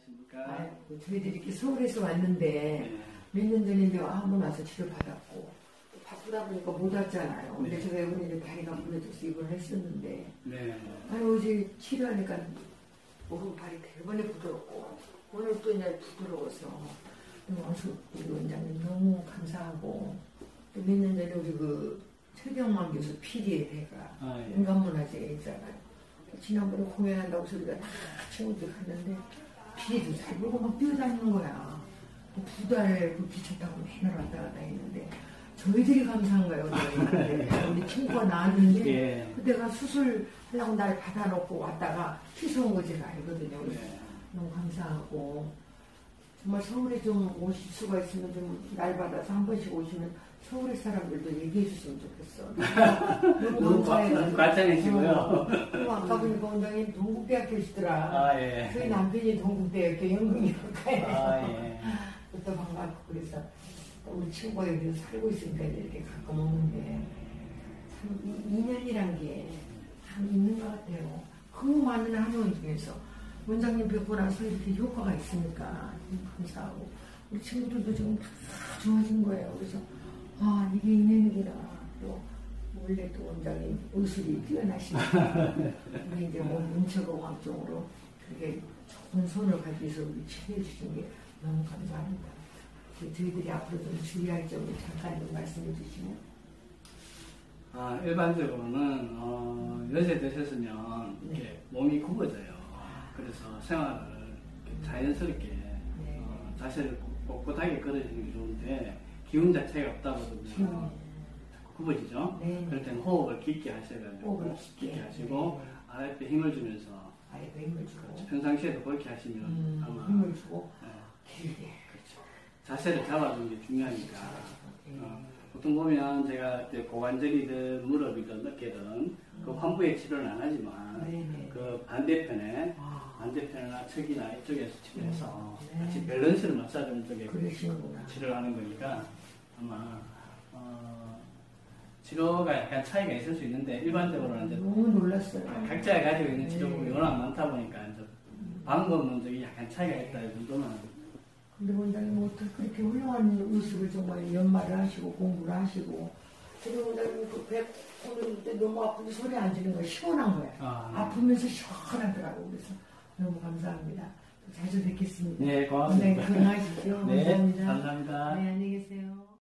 안녕하십니까. 저희들이 이렇게 서울에서 왔는데 네. 몇 년 전에 이제 한번 와서 치료받았고 또 바쁘다 보니까 못 왔잖아요. 근데 네. 제가 이번에 다리가 부러져서 입원을 했었는데 네. 어제 치료하니까 오른발이 대번에 부드럽고 오늘 또 이제 부드러워서 왕수 우리 원장님 너무 감사하고 또 몇 년 전에 우리 그 최경만 교수 PD의 배가 예. 인간문화재에 있잖아요. 지난번에 공연한다고 소리가 다 친구들 갔는데 PD도 잘 보고 막 뛰어다니는 거야. 2달 그 기차 타고 맨날 왔다 갔다 했는데 저희들이 감사한 거예요. 우리 친구가 나왔는데 예. 그때가 수술하려고 날 받아놓고 왔다가 취소한 거 제가 알거든요. 그래서 네. 너무 감사하고 정말 서울에 좀 오실 수가 있으면 좀 날 받아서 한 번씩 오시면 서울의 사람들도 얘기해 줬으면 좋겠어. 너무 과찬이시고요. 아까 보니까 원장님 동국대학교시더라. 아, 예. 저희 남편이 동국대학교 연극영화과에 아, 예. 그것도 반갑고 그래서 우리 친구가 여기서 살고 있으니까 이렇게 가끔 오는데 참 인연이란 게 참 있는 것 같아요. 그 많은 한의원 중에서 원장님 뵙고 나서 이렇게 효과가 있으니까 감사하고 우리 친구들도 지금 다 좋아진 거예요. 그래서 아 이게 인연이구나. 또 원래 또 원장님 의술이 뛰어나시니까 우리 이제 뭐 문체공학 쪽으로 그렇게 좋은 손을 가지고 해서 우리 치료해 주신 게 너무 감사합니다. 저희들이 앞으로 좀 주의할 점을 잠깐 좀 말씀해 주시면. 일반적으로는 연세 드셨으면 이렇게 네. 몸이 굽어져요. 그래서 생활을 이렇게 자연스럽게 네. 자세를 꼿꼿하게 걸으시는 게 좋은데 기운 자체가 없다 보면 굽어지죠. 네. 그럴 때는 호흡을 깊게 하셔가지고 호흡을 깊게 하시고 네. 아랫배 힘을 주면서 아랫배 힘을 주고 평상시에도 그렇게 하시면 아마 힘을 주고 길게. 그렇죠. 자세를 잡아주는 게 중요하니까. 네. 보통 보면 제가 이제 고관절이든 무릎이든 어깨든 그 환부에 치료는 안 하지만 네네. 그 반대편에 아. 반대편이나 척이나 이쪽에서 치료해서 네. 같이 밸런스를 맞춰주는 쪽에 그러시는구나. 치료를 하는 거니까 아마 치료가 약간 차이가 있을 수 있는데 일반적으로는 이제 너무 놀랐어요. 각자 가지고 있는 치료법이 네. 워낙 많다 보니까 이제 방법은 저기 약간 차이가 있다 이 정도만. 근데 원장님 어떻게 그렇게 훌륭한 의식을 정말 연말을 하시고 공부를 하시고 그리고 원장님 그 배 오늘 때 너무 아픈데 소리 안 지는 거예요. 시원한 거예요. 아프면서 시원하더라고. 그래서 너무 감사합니다. 자주 뵙겠습니다. 네, 고맙습니다. 원장님 건강하십시오. 네, 감사합니다. 감사합니다. 네, 안녕히 계세요.